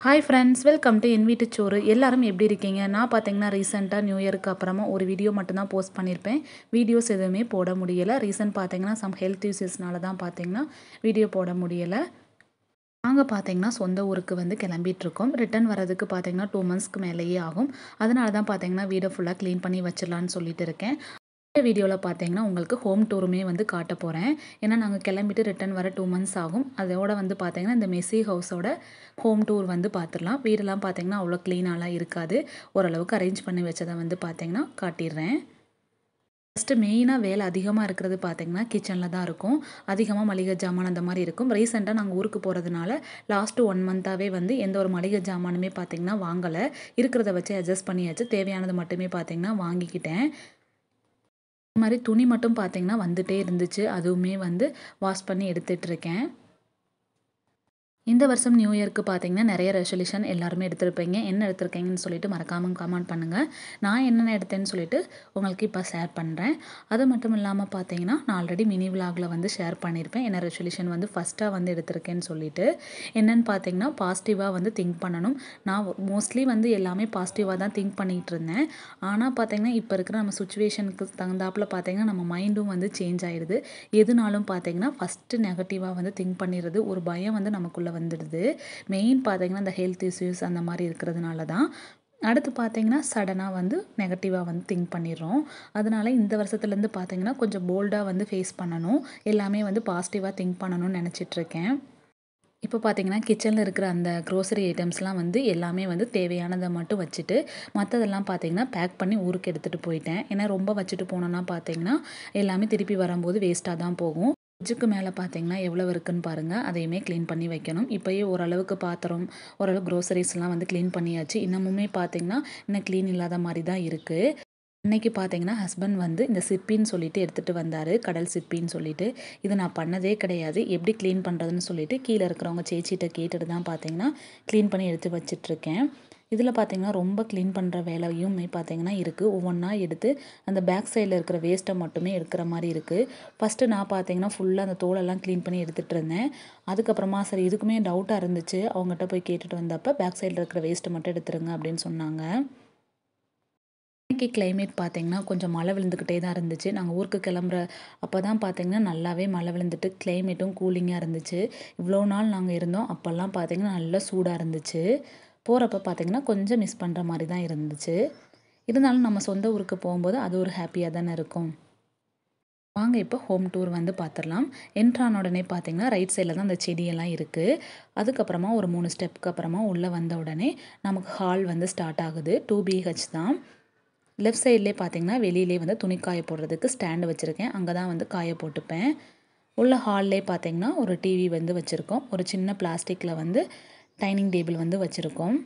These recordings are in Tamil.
ஹாய் ஃப்ரெண்ட்ஸ், வெல்கம் டு என் வீட்டு சோறு. எல்லாரும் எப்படி இருக்கீங்க? நான் பார்த்தீங்கன்னா ரீசெண்டாக நியூ இயருக்கு அப்புறமா ஒரு வீடியோ மட்டும்தான் போஸ்ட் பண்ணியிருப்பேன். வீடியோஸ் எதுவுமே போட முடியலை. ரீசன் பார்த்தீங்கன்னா ஹெல்த் இஷ்யூஸ்னால தான் பார்த்தீங்கன்னா வீடியோ போட முடியலை. நாங்கள் பார்த்தீங்கன்னா சொந்த ஊருக்கு வந்து கிளம்பிட்டுருக்கோம். ரிட்டர்ன் வரதுக்கு பார்த்தீங்கன்னா 2 மந்த்ஸ்க்கு மேலேயே ஆகும். அதனால தான் பார்த்தீங்கன்னா வீடை ஃபுல்லாக க்ளீன் பண்ணி வச்சிடலான்னு சொல்லிட்டு இருக்கேன். இந்த வீடியோவில் பார்த்தீங்கன்னா உங்களுக்கு ஹோம் டூருமே வந்து காட்ட போகிறேன். ஏன்னா நாங்கள் கிளம்பிட்டு ரிட்டர்ன் வர 2 மந்த்ஸ் ஆகும். அதோட வந்து பார்த்தீங்கன்னா இந்த மெஸ்ஸி ஹவுஸோட ஹோம் டூர் வந்து பார்த்துடலாம். வீடெல்லாம் பார்த்தீங்கன்னா அவ்வளோ க்ளீனாலாம் இருக்காது. ஓரளவுக்கு அரேஞ்ச் பண்ணி வச்சதை வந்து பார்த்தீங்கன்னா காட்டிடுறேன். ஃபஸ்ட்டு மெயினாக வேலை அதிகமாக இருக்கிறது பார்த்தீங்கன்னா கிச்சனில் தான் இருக்கும். அதிகமாக மளிகை ஜாமான் அந்த மாதிரி இருக்கும். ரீசெண்டாக நாங்கள் ஊருக்கு போகிறதுனால லாஸ்ட்டு 1 மந்த்தாகவே வந்து எந்த ஒரு மளிகை ஜாமானுமே பார்த்தீங்கன்னா வாங்கலை. இருக்கிறத வச்சு அட்ஜஸ்ட் பண்ணியாச்சு. தேவையானது மட்டுமே பார்த்தீங்கன்னா வாங்கிக்கிட்டேன். இது மாதிரி துணி மட்டும் பார்த்தீங்கன்னா வந்துட்டே இருந்துச்சு. அதுவுமே வந்து வாஷ் பண்ணி எடுத்துகிட்ருக்கேன். இந்த வருஷம் நியூ இயருக்கு பார்த்தீங்கன்னா நிறைய ரெசல்யூஷன் எல்லாருமே எடுத்திருப்பீங்க. என்ன எடுத்திருக்கீங்கன்னு சொல்லிட்டு மறக்காமல் கமெண்ட் பண்ணுங்கள். நான் என்னென்ன எடுத்தேன்னு சொல்லிட்டு உங்களுக்கு இப்போ ஷேர் பண்ணுறேன். அது மட்டும் இல்லாமல் பார்த்தீங்கன்னா நான் ஆல்ரெடி மினி விலாகில் வந்து ஷேர் பண்ணியிருப்பேன். என்ன ரெசல்யூஷன் வந்து ஃபஸ்ட்டாக வந்து எடுத்திருக்கேன்னு சொல்லிட்டு. என்னென்னு பார்த்தீங்கன்னா பாசிட்டிவாக வந்து திங்க் பண்ணணும். நான் மோஸ்ட்லி வந்து எல்லாமே பாசிட்டிவாக தான் திங்க் பண்ணிகிட்டு இருந்தேன். ஆனால் பார்த்தீங்கன்னா இப்போ இருக்கிற நம்ம சுச்சுவேஷனுக்கு தகுந்தாப்பில் பார்த்தீங்கன்னா நம்ம மைண்டும் வந்து சேஞ்ச் ஆகிடுது. எதுனாலும் பார்த்தீங்கன்னா ஃபஸ்ட்டு நெகட்டிவாக வந்து திங்க் பண்ணிடுறது. ஒரு பயம் வந்து நமக்குள்ளே வந்துடுது. மெயின் பார்த்தீங்கன்னா இந்த ஹெல்த் இஷ்யூஸ் அந்த மாதிரி இருக்கிறதுனால தான். அடுத்து பார்த்தீங்கன்னா சடனாக வந்து நெகட்டிவாக வந்து திங்க் பண்ணிடுறோம். அதனால இந்த வருஷத்துலேருந்து பார்த்தீங்கன்னா கொஞ்சம் போல்டாக வந்து ஃபேஸ் பண்ணணும். எல்லாமே வந்து பாசிட்டிவாக திங்க் பண்ணணும்னு நினச்சிட்ருக்கேன். இப்போ பார்த்தீங்கன்னா கிச்சனில் இருக்கிற அந்த க்ரோசரி ஐட்டம்ஸ்லாம் வந்து எல்லாமே வந்து தேவையானதை மட்டும் வச்சுட்டு மற்றதெல்லாம் பார்த்தீங்கன்னா பேக் பண்ணி ஊருக்கு எடுத்துகிட்டு போயிட்டேன். ஏன்னா ரொம்ப வச்சுட்டு போனோன்னா பார்த்தீங்கன்னா எல்லாமே திருப்பி வரும்போது வேஸ்ட்டாக தான் போகும். ஃப்ரிட்ஜுக்கு மேலே பார்த்தீங்கன்னா எவ்வளோ இருக்குன்னு பாருங்கள். அதையுமே க்ளீன் பண்ணி வைக்கணும். இப்போயே ஓரளவுக்கு பாத்திரம் ஓரளவு க்ரோசரிஸ்லாம் வந்து க்ளீன் பண்ணியாச்சு. இன்னமுமே பார்த்தீங்கன்னா இன்னும் க்ளீன் இல்லாத மாதிரி தான் இருக்குது. இன்றைக்கி பார்த்தீங்கன்னா ஹஸ்பண்ட் வந்து இந்த சிப்பின்னு சொல்லிட்டு எடுத்துகிட்டு வந்தார். கடல் சிப்பின்னு சொல்லிட்டு. இது நான் பண்ணதே கிடையாது. எப்படி க்ளீன் பண்ணுறதுன்னு சொல்லிட்டு கீழே இருக்கிறவங்க சேச்சிகிட்ட கேட்டுட்டு தான் பார்த்தீங்கன்னா க்ளீன் பண்ணி எடுத்து வச்சிட்ருக்கேன். இதில் பார்த்தீங்கன்னா ரொம்ப க்ளீன் பண்ணுற வேலையுமே பார்த்தீங்கன்னா இருக்குது. ஒவ்வொன்றா எடுத்து அந்த பேக் சைடில் இருக்கிற வேஸ்ட்டை மட்டுமே எடுக்கிற மாதிரி இருக்குது. ஃபஸ்ட்டு நான் பார்த்தீங்கன்னா ஃபுல்லாக அந்த தோலெல்லாம் க்ளீன் பண்ணி எடுத்துகிட்டு இருந்தேன். அதுக்கப்புறமா சரி இதுக்குமே டவுட்டாக இருந்துச்சு. அவங்ககிட்ட போய் கேட்டுட்டு வந்தப்போ பேக் சைடில் இருக்கிற வேஸ்ட்டை மட்டும் எடுத்துருங்க அப்படின்னு சொன்னாங்க. இன்றைக்கி கிளைமேட் பார்த்திங்கன்னா கொஞ்சம் மழை விழுந்துக்கிட்டே தான் இருந்துச்சு. நாங்கள் ஊருக்கு கிளம்புற அப்போ தான் பார்த்திங்கன்னா நல்லாவே மழை விழுந்துட்டு கிளைமேட்டும் கூலிங்காக இருந்துச்சு. இவ்வளோ நாள் நாங்கள் இருந்தோம். அப்போல்லாம் பார்த்திங்கன்னா நல்லா சூடாக இருந்துச்சு. போகிறப்ப பார்த்திங்கன்னா கொஞ்சம் மிஸ் பண்ணுற மாதிரி தான் இருந்துச்சு. இருந்தாலும் நம்ம சொந்த ஊருக்கு போகும்போது அது ஒரு ஹாப்பியாக தானே இருக்கும். வாங்க இப்போ ஹோம் டூர் வந்து பார்த்துடலாம். என்ட்ரான உடனே பார்த்திங்கன்னா ரைட் சைடில் தான் அந்த செடியெல்லாம் இருக்குது. அதுக்கப்புறமா ஒரு 3 ஸ்டெப்புக்கு அப்புறமா உள்ளே வந்த உடனே நமக்கு ஹால் வந்து ஸ்டார்ட் ஆகுது. 2 BH தான். லெஃப்ட் சைட்லேயே பார்த்தீங்கன்னா வெளியிலே வந்து துணி காய போடுறதுக்கு ஸ்டாண்டு வச்சுருக்கேன். அங்கே தான் வந்து காய போட்டுப்பேன். உள்ள ஹால்லே பார்த்தீங்கன்னா ஒரு டிவி வந்து வச்சுருக்கோம். ஒரு சின்ன பிளாஸ்டிக்கில் வந்து டைனிங் டேபிள் வந்து வச்சுருக்கோம்.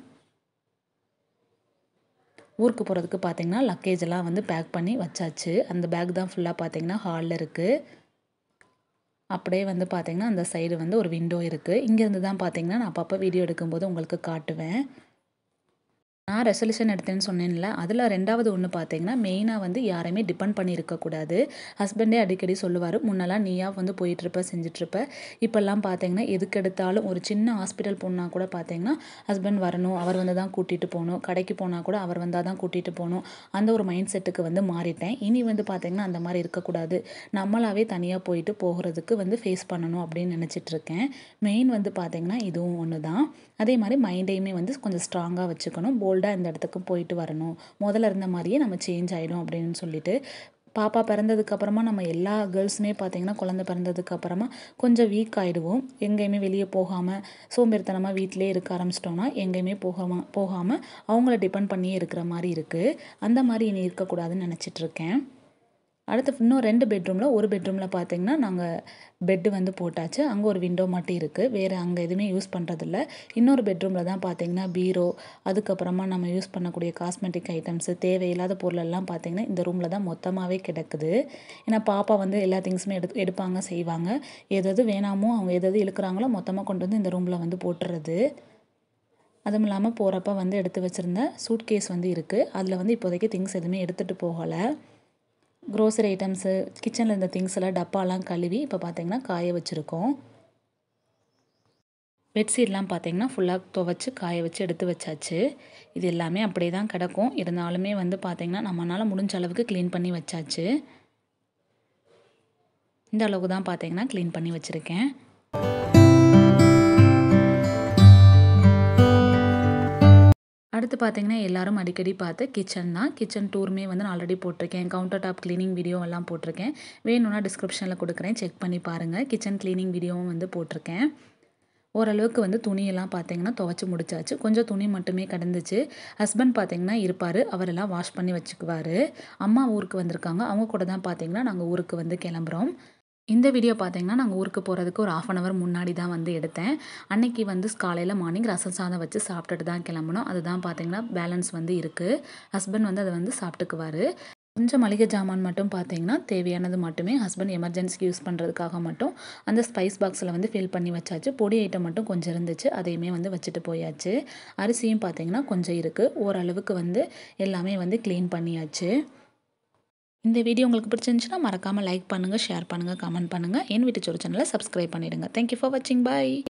ஊருக்கு போகிறதுக்கு பார்த்தீங்கன்னா லக்கேஜ் எல்லாம் வந்து பேக் பண்ணி வச்சாச்சு. அந்த பேக் தான் ஃபுல்லாக பார்த்தீங்கன்னா ஹாலில் இருக்குது. அப்படியே வந்து பார்த்தீங்கன்னா அந்த சைடு வந்து ஒரு விண்டோ இருக்குது. இங்கேருந்து தான் பார்த்தீங்கன்னா நான் அப்பப்போ வீடியோ எடுக்கும்போது உங்களுக்கு காட்டுவேன். நான் ரெசல்யூஷன் எடுத்தேன்னு சொன்னேன்ல, அதில் 2வது ஒன்று பார்த்தீங்கன்னா மெயினாக வந்து யாரையுமே டிபெண்ட் பண்ணி இருக்கக்கூடாது. ஹஸ்பண்டே அடிக்கடி சொல்லுவார், முன்னெல்லாம் நீயா வந்து போயிட்டுருப்ப செஞ்சிட்ருப்ப. இப்போல்லாம் பார்த்தீங்கன்னா எதுக்கெடுத்தாலும் ஒரு சின்ன ஹாஸ்பிட்டல் போனால் கூட பார்த்தீங்கன்னா ஹஸ்பண்ட் வரணும், அவர் வந்து தான் கூட்டிகிட்டு போகணும். கடைக்கு போனால் கூட அவர் வந்தால் தான் கூட்டிகிட்டு போகணும். அந்த ஒரு மைண்ட் செட்டுக்கு வந்து மாறிட்டேன். இனி வந்து பார்த்தீங்கன்னா அந்த மாதிரி இருக்கக்கூடாது. நம்மளாவே தனியாக போயிட்டு போகிறதுக்கு வந்து ஃபேஸ் பண்ணணும் அப்படின்னு நினச்சிட்ருக்கேன். மெயின் வந்து பார்த்தீங்கன்னா இதுவும் ஒன்று தான். அதே மாதிரி மைண்டையுமே வந்து கொஞ்சம் ஸ்ட்ராங்காக வச்சுக்கணும். போல்டாக இந்த இடத்துக்கு போயிட்டு வரணும். முதல்ல இருந்த மாதிரியே நம்ம சேஞ்ச் ஆகிடும் அப்படின்னு சொல்லிட்டு. பாப்பா பிறந்ததுக்கப்புறமா நம்ம எல்லா கேர்ள்ஸுமே பார்த்திங்கன்னா குழந்தை பிறந்ததுக்கப்புறமா கொஞ்சம் வீக் ஆகிடுவோம். எங்கேயுமே வெளியே போகாமல் சோம்பேறித்தனமாக வீட்டிலே இருக்க ஆரம்பிச்சிட்டோம்னா எங்கேயுமே போகாமல் அவங்கள டிபெண்ட் பண்ணியே இருக்கிற மாதிரி இருக்குது. அந்த மாதிரி இனி இருக்கக்கூடாதுன்னு நினச்சிட்ருக்கேன். அடுத்து இன்னும் 2 பெட்ரூமில் ஒரு பெட்ரூமில் பார்த்தீங்கன்னா நாங்கள் பெட்டு வந்து போட்டாச்சு. அங்கே ஒரு விண்டோ மட்டும் இருக்குது. வேறு அங்கே எதுவுமே யூஸ் பண்ணுறதில்ல. இன்னொரு பெட்ரூமில் தான் பார்த்தீங்கன்னா பீரோ, அதுக்கப்புறமா நம்ம யூஸ் பண்ணக்கூடிய காஸ்மெட்டிக் ஐட்டம்ஸு, தேவையில்லாத பொருளெல்லாம் பார்த்தீங்கன்னா இந்த ரூமில் தான் மொத்தமாகவே கிடக்குது. ஏன்னா பாப்பா வந்து எல்லா திங்ஸுமே எடுப்பாங்க செய்வாங்க. எது வேணாமோ அவங்க எது இழுக்கிறாங்களோ மொத்தமாக கொண்டு வந்து இந்த ரூமில் வந்து போட்டுறது. அதுவும் இல்லாமல் போகிறப்ப வந்து எடுத்து வச்சுருந்த சூட்கேஸ் வந்து இருக்குது. அதில் வந்து இப்போதைக்கு திங்ஸ் எதுவுமே எடுத்துகிட்டு போகலை. க்ரோசரி ஐட்டம்ஸு, கிச்சனில் இருந்த திங்ஸ் எல்லாம் டப்பாலாம் கழுவி இப்போ பார்த்தீங்கன்னா காய வச்சுருக்கோம். பெட்ஷீட்லாம் பார்த்தீங்கன்னா ஃபுல்லாக துவைச்சு காய வச்சு எடுத்து வச்சாச்சு. இது எல்லாமே அப்படியே தான் கிடக்கும். இருந்தாலுமே வந்து பார்த்தீங்கன்னா நம்மளால முடிஞ்ச அளவுக்கு க்ளீன் பண்ணி வச்சாச்சு. இந்த அளவுக்கு தான் பார்த்தீங்கன்னா க்ளீன் பண்ணி வச்சுருக்கேன். அடுத்து பார்த்தீங்கன்னா எல்லாரும் அடிக்கடி பார்த்து கிச்சன் தான். கிச்சன் டூருமே வந்து நான் ஆல்ரெடி போட்டிருக்கேன். கவுண்டர் டாப் கிளீனிங் வீடியோ எல்லாம் போட்டிருக்கேன். வேணும்னா டிஸ்கிரிப்ஷனில் கொடுக்குறேன், செக் பண்ணி பாருங்கள். கிச்சன் கிளீனிங் வீடியோவும் வந்து போட்டிருக்கேன். ஓரளவுக்கு வந்து துணியெல்லாம் பார்த்தீங்கன்னா துவைச்சி முடிச்சாச்சு. கொஞ்சம் துணி மட்டுமே கிடந்துச்சு. ஹஸ்பண்ட் பார்த்தீங்கன்னா இருப்பார், அவரெல்லாம் வாஷ் பண்ணி வச்சுக்குவார். அம்மா ஊருக்கு வந்திருக்காங்க, அவங்க கூட தான் பார்த்தீங்கன்னா நாங்கள் ஊருக்கு வந்து கிளம்புறோம். இந்த வீடியோ பார்த்தீங்கன்னா நாங்கள் ஊருக்கு போகிறதுக்கு ஒரு 1/2 அன் ஹவர் முன்னாடி தான் வந்து எடுத்தேன். அன்னைக்கு வந்து காலையில் மார்னிங் ரசம் சாதம் வச்சு சாப்பிட்டுட்டு தான் கிளம்புனோம். அதுதான் பார்த்தீங்கன்னா பேலன்ஸ் வந்து இருக்குது. ஹஸ்பண்ட் வந்து அதை வந்து சாப்பிட்டுக்குவார். கொஞ்சம் மளிகை ஜாமான் மட்டும் பார்த்தீங்கன்னா தேவையானது மட்டுமே ஹஸ்பண்ட் எமர்ஜென்சிக்கு யூஸ் பண்ணுறதுக்காக மட்டும் அந்த ஸ்பைஸ் பாக்ஸில் வந்து ஃபில் பண்ணி வச்சாச்சு. பொடி ஐட்டம் மட்டும் கொஞ்சம் இருந்துச்சு, அதையுமே வந்து வச்சுட்டு போயாச்சு. அரிசியும் பார்த்தீங்கன்னா கொஞ்சம் இருக்குது. ஓரளவுக்கு வந்து எல்லாமே வந்து க்ளீன் பண்ணியாச்சு. இந்த வீடியோ உங்களுக்கு பிடிச்சிருந்துச்சுன்னா மறக்காமல் லைக் பண்ணுங்கள், ஷேர் பண்ணுங்கள், கமெண்ட் பண்ணுங்கள். என் வீட்டு சோறு சேனலை சப்ஸ்கிரைப் பண்ணிடுங்க. தேங்க்யூ ஃபார் வாட்சிங். பாய்.